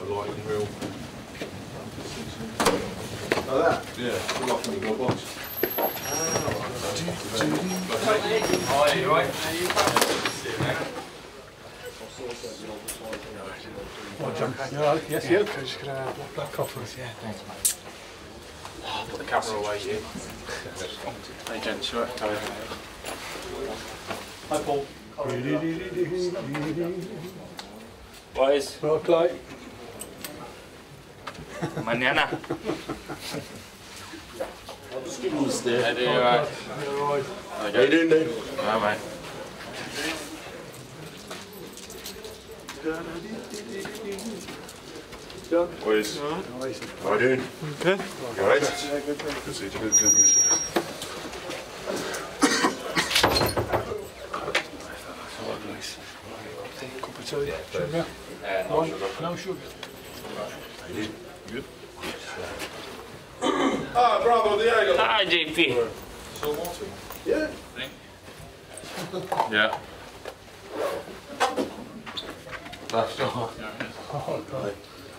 like in real. Like that? Yeah, like in the glove box. Hi, you right? Yes, you. Just going to have black coffee. Yeah, thanks, mate. Put the camera away, you. Hey, gents, you right? Hi, Paul. Boys. Well, Clay. Mañana. Stay. How do you right? How you doing, dude? All right. Boys. How you doing? Good. You alright? Yeah, good. Good to see you. Good. Cup of tea. Sugar. One. No sugar. Good. Ah, bravo, Diego. Hi, JP. So Martin. Yeah. Yeah. That's all. Oh, God.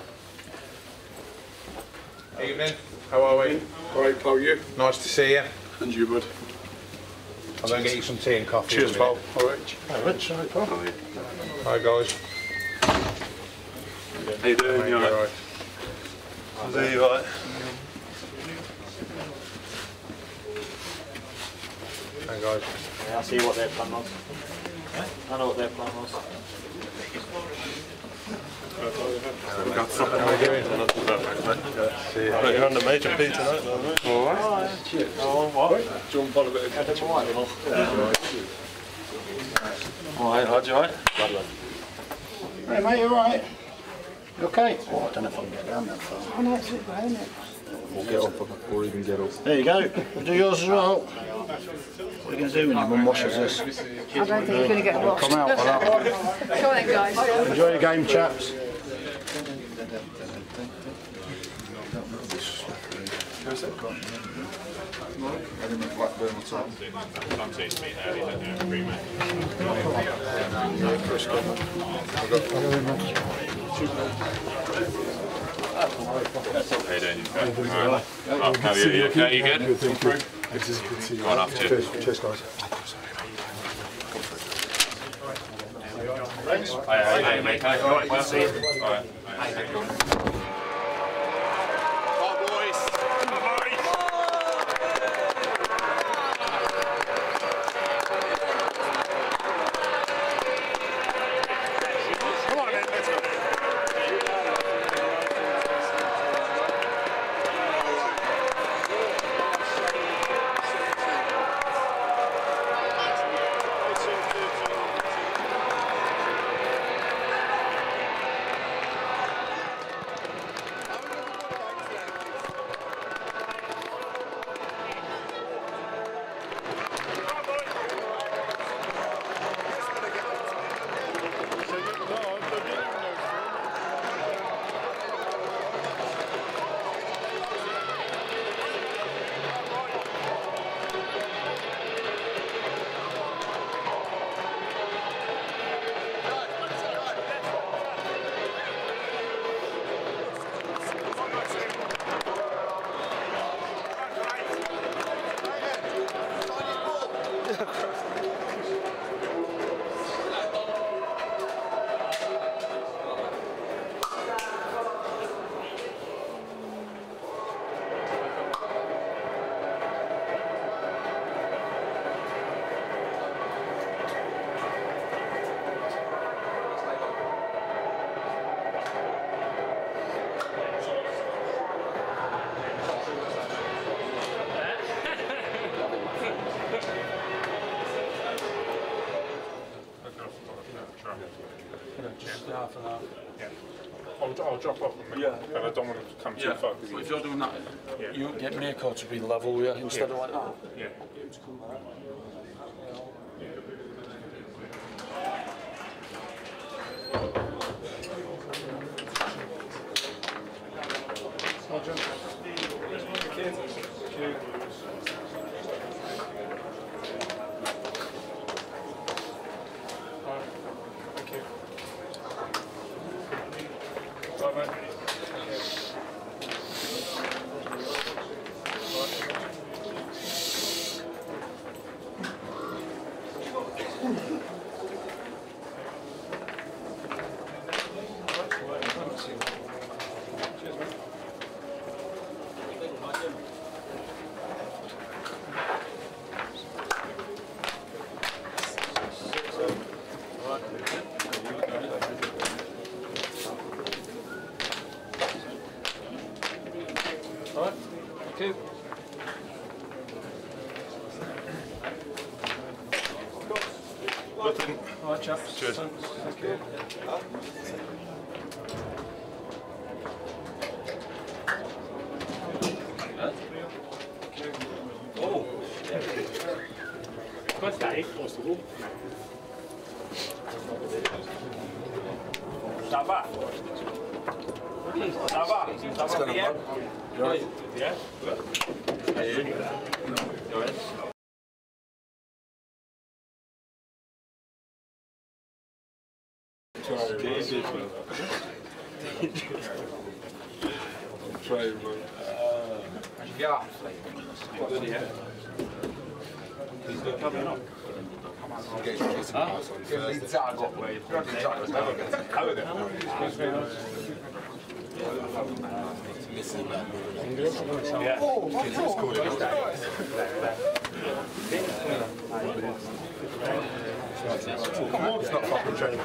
Evening, how are we? Alright, how are you? Nice to see you. And you, bud? I'm going to get you some tea and coffee. Cheers, in a minute. pal. Alright. Hi, Rich. Alright, pal. Hi, guys. How you doing? You alright? Are you right? Hi, guys. Yeah, I see what their plan was. I know what their plan was. How are we doing? See you. You're on the major P tonight, though, mate. Alright. Oh, what? Jump on a bit of ketchup. Alright, how'd you right? Hey mate, you alright? You okay? Oh, I don't know if I can get down that far. Oh no, it's it, isn't it? We'll get up before you even get up. There you go. Do yours as well. What are you going to do when your mum washes this? I don't think you're going to get washed. Come out for that one. Come on then, guys. Enjoy your game, chaps. Where's that gone? I didn't have Blackburn at all. Chris Connor. How you doing? Alright. How are you? You okay? You good? Thank you. This is good to see you. Right after you. Cheers, guys. Hi, mate. Hi, alright, well, see you. Alright. Half an hour. Yeah. I'll drop off them. Yeah. But I don't want to come too far. But if you're doing that, Yeah. you get Mirko to be level with you instead of like that. Yeah. Thank you. Bye, mate. Nothing. All right, chaps. Cheers. Thanks. Thank you. Come stai? Ça va? Ça va? Ça va bien? Yeah? Try, man. Yeah. Good, yeah. He's still coming up. Leeds out got way. Yeah. Come on, it's not fucking training.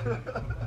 Yeah.